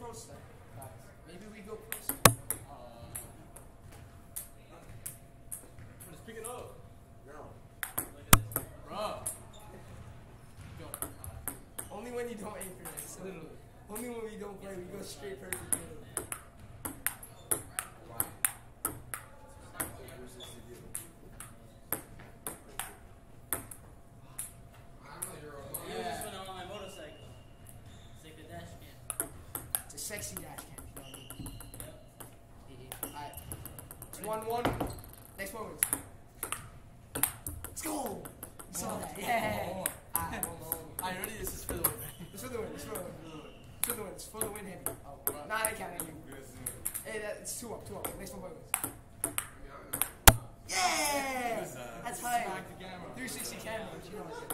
first then. Maybe we go first. Just pick it up. No. Look at this. Bro. Go. Only when you don't aim for this. Literally. Only when we don't play, we go straight perfect. Sexy dash cam. Alright. It's 1-1. Next one. Let's go! You saw that. Yeah. Alright, ready? This is for the win. It's for the win. It's for the win. It's for the win. It's for the win, heavy. Oh, nah, I can't. Hey, it's 2 up. 2 up. Next one. Yeah! That's high. 360 camera. You know what?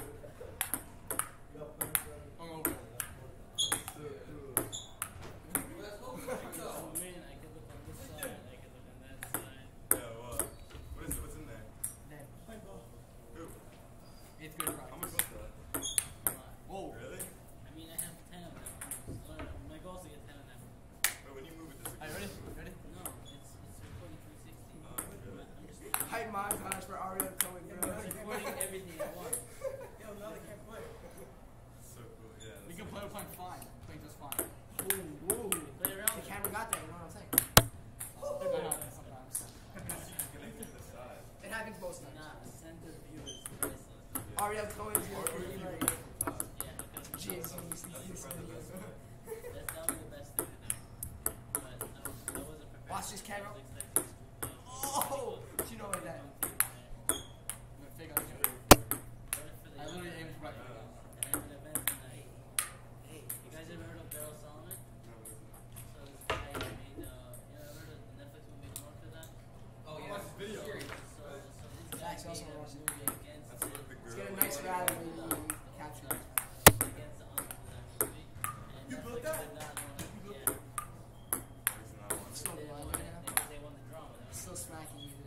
Hype montage for Ariel Cohen. Recording everything at once. Yo, now they can't play. So cool, yeah. We can play, we're playing fine. Playing just fine. Ooh. Play around. The camera got there, you know what I'm saying? That happens sometimes. It happens most times. Nah, center view is priceless. Ariel Cohen's here. Yeah, because Jeez. that was the best thing to do. But I wasn't prepared. Watch this camera. I was expecting Oh! What you know like that? I literally aimed right. And an event tonight. Hey, you guys ever heard of Daryl Solomon? So this guy made, you ever heard of the Netflix movie North of that? Oh, yeah. Watch this video. So this guy That's also made a watching movie against That's what the Let's girl. get a nice rally when we capture it. against the authors of that movie. And You built Netflix that? did not want to, Still they blind right now. they won the drama. Still smacking you.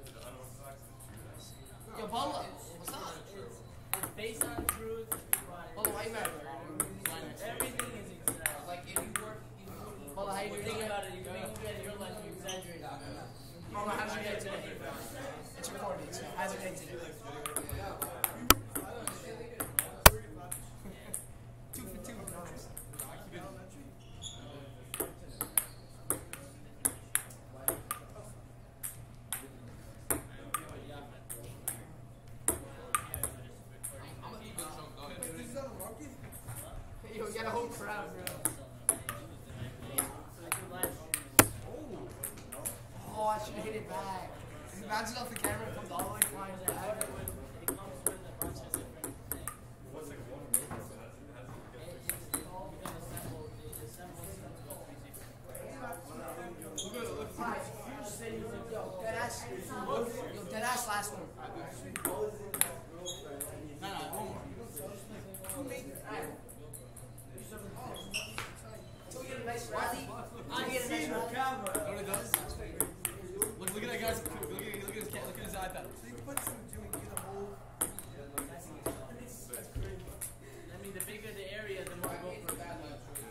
Yo, Yo, Paula, Paula, what's up? It's based on truth. Paula, why you mad? Everything is exaggerated. Like if you work, Paula, how you think doing? about it, you can make a movie out of your life, you exaggerate it. Paula, how's your day today? It's recording. So how's your day today? 2 for 2. Nice. Yo, we got a whole crowd, bro. Oh, I should have hit it back. It bounces off the camera and comes all the way flying back. Yo, deadass last one. No, one more. Until we get a nice rally. Until we get a nice rally. You know what it does? Look at that guy's, look at his iPad. I mean, the bigger the area, the more go for that.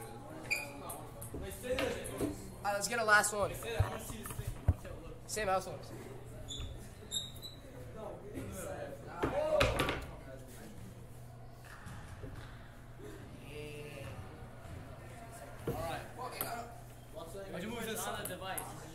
Alright, let's get a last one. Same house ones. Alright. Why'd you move this on the device?